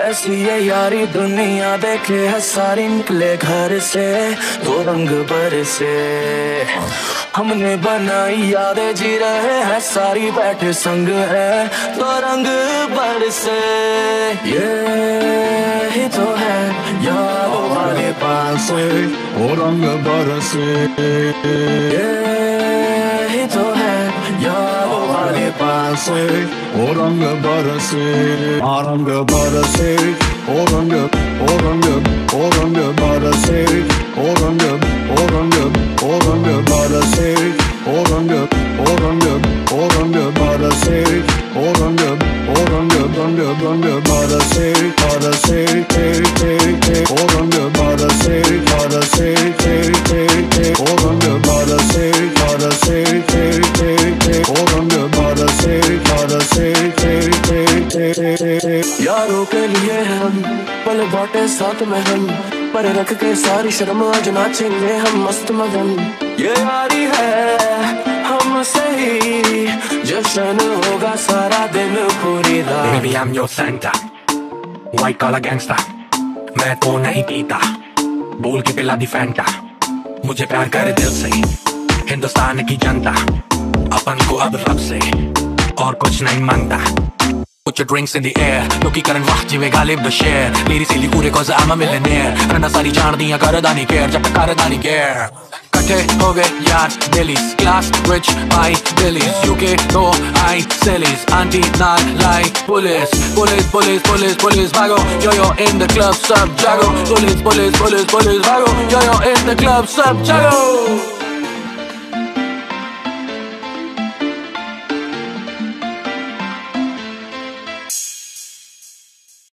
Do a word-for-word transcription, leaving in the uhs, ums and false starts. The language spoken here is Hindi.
कैसी ये यारी दुनिया देखे है सारी, निकले घर से तो रंग बरसे। हमने बनाई यादें जी रहे हैं सारी, बैठे संग है तो रंग बरसे। ये ही तो है यादों वाले पास वो रंग बरसे। ये ही तो है यादों वाले पास वो रंग बरसे। आ रंग बरसे ओ रंग ओ रंग ओ रंग बरसे। ओ रंग ओ रंग ओ रंग बरसे। ओ रंग ओ रंग ओ रंग बरसे। ओ रंग ओ रंग रंग रंग बरसे बरसे ते ते ते। ओ रंग बरसे बरसे ते ते ते। ओ रंग बरसे बरसे ते ते ते। ओ रंग बरसे बरसे ते ते ते ते। यारों के लिए हम पल बाटे साथ में हम, पर रख के सारी शर्म आज नाचेंगे हम मस्त मगन। ये यारी है हमसे ही, जश्न होगा सारा दिन पूरी रात। Baby I'm your Santa, white collar gangster। मैं तो नहीं पीता, बोल के पिला दी फैंटा। मुझे प्यार करे दिल से हिंदुस्तान की जनता, अपन को अब रब से और कुछ नहीं मांगता। Put your drinks in the air, लोकी करन वाह जिवे गालिब द शेर। मेरी सीली पूरे cause I'm a millionaire, रना सारी जान दियां करदा नहीं केयर, जब तक करदा नहीं केयर। कट्ठे हो गए यार दिलीज, क्लास रिच भाई दिलीज, यूके तो आई सिलीज, आंटी नाल like police police police police police भागो, yo yo in the club सब जागो, पुलिस पुलिस पुलिस पुलिस भागो, yo yo in the club सब जागो।